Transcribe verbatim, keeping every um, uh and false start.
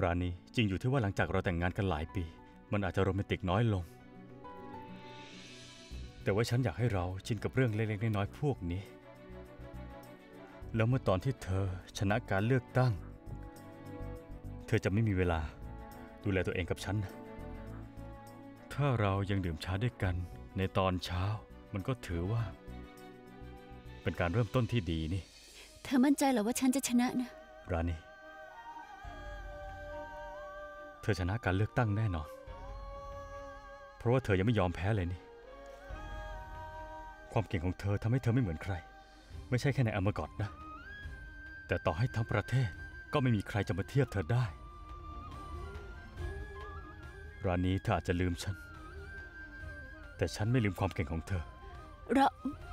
ราณีจริงอยู่ที่ว่าหลังจากเราแต่งงานกันหลายปีมันอาจจะโรแมนติกน้อยลงแต่ว่าฉันอยากให้เราชินกับเรื่องเล็กๆน้อยๆพวกนี้แล้วเมื่อตอนที่เธอชนะการเลือกตั้งเธอจะไม่มีเวลาดูแลตัวเองกับฉันถ้าเรายังดื่มชาด้วยกันในตอนเช้ามันก็ถือว่าเป็นการเริ่มต้นที่ดีนี่เธอมั่นใจเหรอว่าฉันจะชนะนะราณีเธอชนะการเลือกตั้งแน่นอนเพราะว่าเธอยังไม่ยอมแพ้เลยนี่ความเก่งของเธอทำให้เธอไม่เหมือนใครไม่ใช่แค่ในอเมริกานะแต่ต่อให้ทั้งประเทศก็ไม่มีใครจะมาเทียบเธอได้ราณีเธออาจจะลืมฉันแต่ฉันไม่ลืมความเก่งของเธอเรา